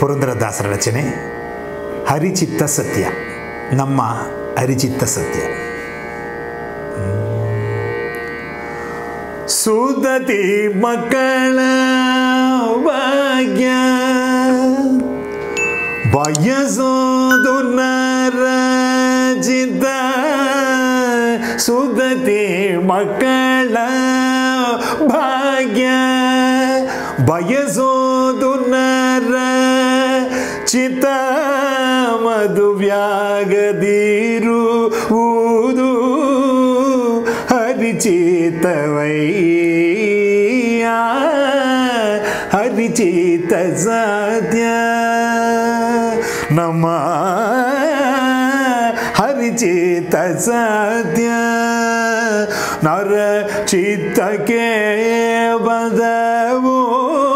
ಪುರಂದರ ದಾಸರ ರಚನೆ ಹರಿಚಿತ್ತ ಸತ್ಯ. ನಮ್ಮ ಹರಿಚಿತ್ತ ಸತ್ಯ. ಸುದತಿ ಮಕ್ಕಳ ಭಾಗ್ಯ ಬಯಸೋದು ನರಚಿತ. ಸುದತಿ ಮಕ್ಕಳ ಭಾಗ್ಯ ಬಯಸೋದು ನರಚಿತ. ಮಧುವ್ಯಾಗದಿರುವುದು ಹರಿಚಿತವಯ್ಯ. ಹರಿಚಿತ ಸತ್ಯ ನಮ್ಮ ಹರಿಚಿತ ಸತ್ಯ. ನರ ಚಿತ್ತಕ್ಕೆ ಬದವು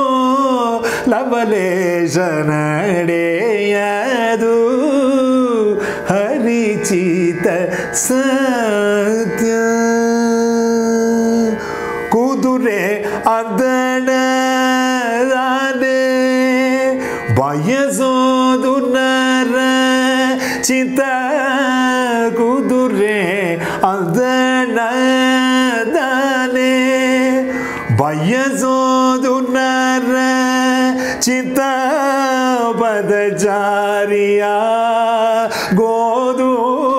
ಲವಲೇಶ ನಡೆಯದು ಹರಿಚಿತ ಸತ್ಯ. ಕುದುರೆ ಅದಡದಾನೆ ಬಯಸೋದು ನರಚಿತ. ಕುದುರೆ ಅದಡದಾನೆ ಬಯಸೋದು ನರಚಿತ. ಪದಚಾರಿಯಾಗೋದು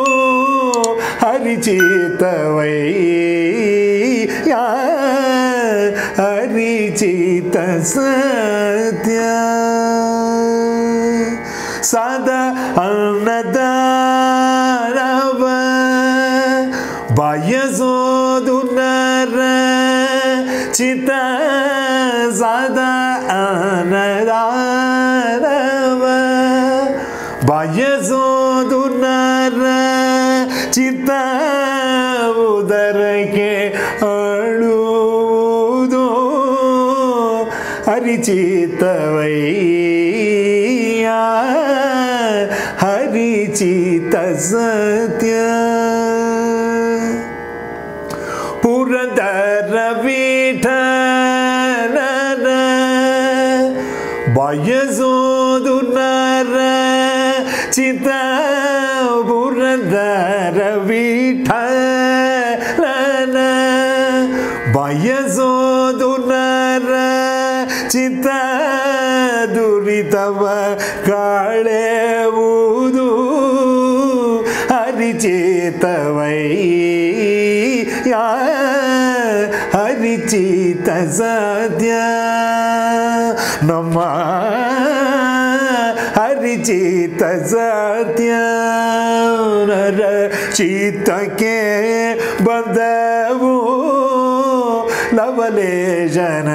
ಹರಿಚಿತವಯ್ಯ. ಹರಿಚಿತ ಸತ್ಯ ಸದಾ ಅನ್ನದಾನವ ಬಯಸೋದು ನರಚಿತ. ಸದಾ ಅನ್ನದಾನವ ಬಯಸೋದು ನರಚಿತ. ಉದರಕ್ಕೆ ಅಳುವುದು ಹರಿಚಿತವಯ್ಯ. ಹರಿಚಿತ ಸತ್ಯ ಪುರಂದರ ವಿಠಲನ ಬಯಸೋದು ನರಚಿತ. ಪುರಂದರ ವಿಠಲನ ಬಯಸೋದು ನರಚಿತ. ದುರಿತವ ಕಾಳೆವುದು ಹರಿಚಿತವಯ್ಯ. ಹರಿಚಿತ ಸತ್ಯ ನಮ್ಮ ಹರಿಚಿತ ಸತ್ಯ. ನರ ಚಿತ್ತಕ್ಕೆ ಬಂದವು ಲವಲೇಶ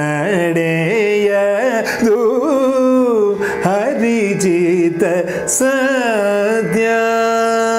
ನಡೆಯದು ಹರಿಚಿತ ಸತ್ಯ.